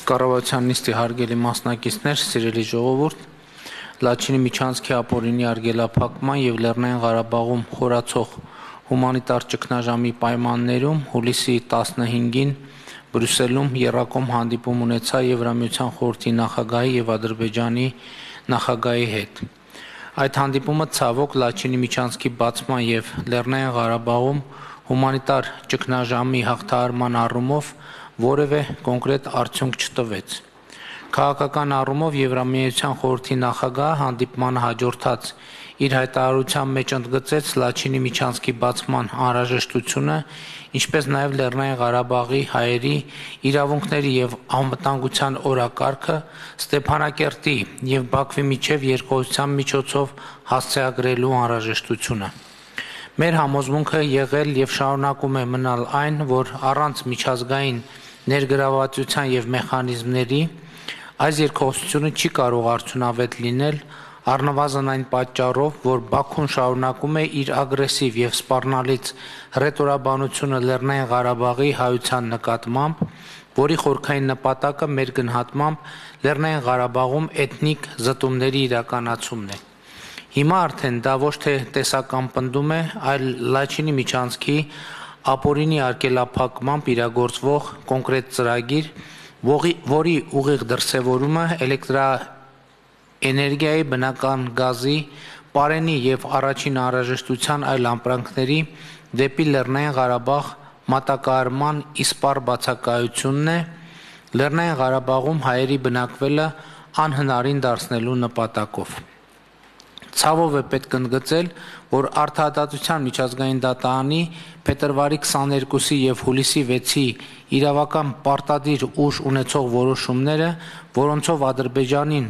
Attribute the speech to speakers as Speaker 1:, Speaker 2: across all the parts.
Speaker 1: Կառավարության նիստի հարգելի մասնակիցներ, սիրելի ժողովուրդ, Լաչինի միջանցքի ապօրինի արգելափակման եւ Լեռնային Ղարաբաղում խորացող հումանիտար ճգնաժամի պայմաններում հուլիսի 15-ին Բրյուսելում եռակողմ հանդիպում ունեցա Եվրամիության խորհրդի նախագահի եւ Ադրբեջանի նախագահի հետ։ Այդ հանդիպումը ցավոք Լաչինի միջանցքի բացման եւ Լեռնային Ղարաբաղում հումանիտար ճգնաժամի հաղթահարման առումով որևէ կոնկրետ արդյունք չտվեց։ Քաղաքական առումով Եվրամիության խորհրդի նախագահը հանդիպմանը հաջորդած իր հայտարարության մեջ ընդգծեց Լաչինի միջանցքի բացման անհրաժեշտությունը, ինչպես նաև Լեռնային Ղարաբաղի հայերի իրավունքների եւ անվտանգության օրակարգը Ստեփանակերտի եւ Բաքվի միջև երկխոսության միջոցով հասցեագրելու անհրաժեշտությունը։ Մեր համոզմունքը եղել եւ շարունակում է մնալ այն, որ առանց միջազգային ներգրավվածության եւ մեխանիզմների այս երկխոսությունը չի կարող արդյունավետ լինել, առնվազն այն պատճառով, որ Բաքուն շարունակում է իր ագրեսիվ եւ սպառնալից ռետորաբանությունը Լեռնային Ղարաբաղի հայության նկատմամբ, որի խորքային նպատակը մեր գնահատմամբ Լեռնային Ղարաբաղում էթնիկ զտումների իրականացումն է։ Հիմա արդեն դա ոչ թե տեսական պնդում է, այլ Լաչինի միջանցքի ապօրինի արգելափակմամբ իրագործվող կոնկրետ ծրագիր, որի ուղիղ դրսևորումը էլեկտրաէներգիայի, բնական գազի, պարենի եւ առաջին անհրաժեշտության այլ ապրանքների դեպի Լեռնային Ղարաբաղ մատակարարման իսպառ բացակայությունն է, Լեռնային Ղարաբաղում հայերի բնակվելը անհնարին դարձնելու նպատակով։ Ցավով է պետք ընդգծել, որ Արդարադատության միջազգային դատարանի փետրվարի 22-ի եւ հուլիսի 6-ի իրավական պարտադիր ուժ ունեցող որոշումները, որոնցով Ադրբեջանին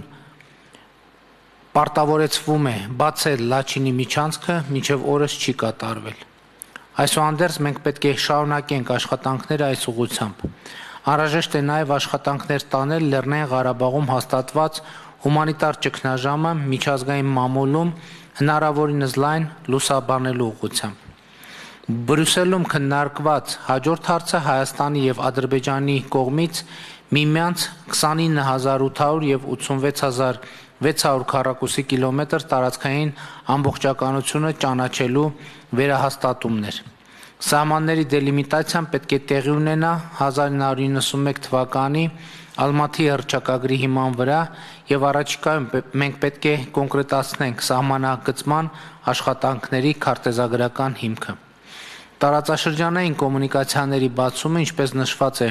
Speaker 1: պարտավորեցվում է բացել Լաչինի միջանցքը, մինչև օրս չի կատարվել։ Այսուհանդերձ մենք պետք է շարունակենք աշխատանքները այս ուղղությամբ։ Անհրաժեշտ է նաև աշխատանքներ տանել Լեռնային Ղարաբաղում հաստատված հումանիտար ճգնաժամը միջազգային մամուլում հնարավորինս լայն լուսաբանելու ուղղությամբ։ Բրյուսելում քննարկված հաջորդ հարցը Հայաստանի եւ Ադրբեջանի կողմից միմյանց 29800 եւ 86600 քառակուսի կիլոմետր տարածքային ամբողջականությունը ճանաչելու վերահաստատումն էր։ Սահմանների դելիմիտացիան պետք է տեղի ունենա 1991 թվականի Ալմաթի հռչակագրի հիման վրա եւ առաջիկայում մենք պետք է կոնկրետացնենք սահմանագծման աշխատանքների քարտեզագրական հիմքը։ Տարածաշրջանային կոմունիկացիաների բացումը, ինչպես նշված է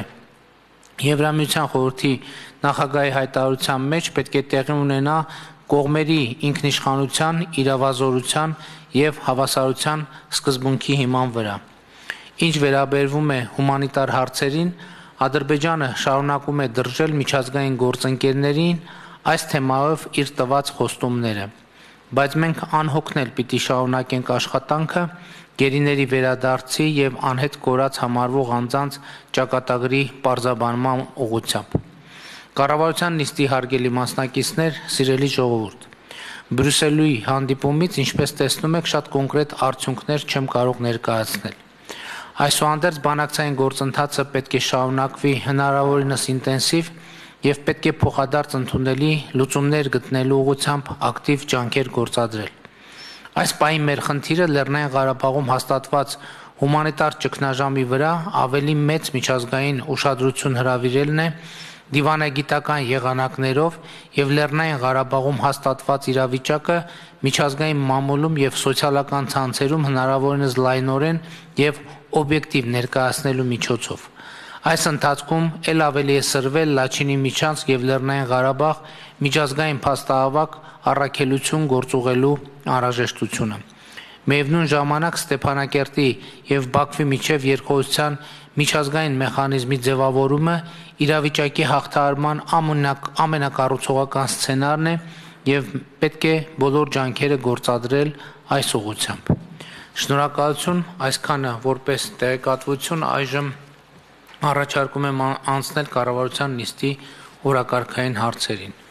Speaker 1: Եվրամիության խորհրդի նախագահի հայտարարության մեջ, պետք է տեղի ունենա կողմերի ինքնիշխանության, իրավազորության եւ հավասարության սկզբունքի հիման վրա։ Ինչ վերաբերվում է հումանիտար հարցերին, Ադրբեջանը շարունակում է դրժել միջազգային գործընկերներին այս թեմայով իր տված խոստումները, բայց մենք անհոգնել պիտի շարունակենք աշխատանքը գերիների վերադարձի եւ անհետ կորած համարվող անձանց ճակատագրի պարզաբանման ուղղությամբ։ Կառավարության նիստի հարգելի մասնակիցներ, սիրելի ժողովուրդ, Բրյուսելի հանդիպումից, ինչպես տեսնում եք, շատ կոնկրետ արդյունքներ չեմ կարող ներկայացնել։ Այսուհանդերձ բանակցային գործընթացը պետք է շարունակվի հնարավորինս ինտենսիվ եւ պետք է փոխադարձ ընդունելի լուծումներ գտնելու ուղղությամբ ակտիվ ջանքեր գործադրել։ Այս պահին մեր խնդիրը Լեռնային Ղարաբաղում հաստատված հումանիտար ճգնաժամի վրա ավելի մեծ միջազգային ուշադրություն հրավիրելն է դիվանագիտական եղանակներով եւ Լեռնային Ղարաբաղում հաստատված իրավիճակը միջազգային մամուլում եւ սոցիալական ցանցերում հնարավորինս լայնորեն եւ օբյեկտիվ ներկայացնելու միջոցով։ Այս ընթացքում ել ավելի է սրվել Լաչինի միջանցք եւ Լեռնային Ղարաբաղ միջազգային փաստահավաք առաքելություն գործուղելու անհրաժեշտությունը։ Միևնույն ժամանակ Ստեփանակերտի եւ Բաքվի միջև երկխոսության միջազգային մեխանիզմի ձևավորումը իրավիճակի հաղթահարման ամենակառուցողական սցենարն է եւ պետք է բոլոր ջանքերը գործադրել այս ուղղությամբ։ Շնորհակալություն, այսքանը որպես տեղեկատվություն, այժմ առաջարկում եմ անցնել կառավարության նիստի օրակարգային հարցերին։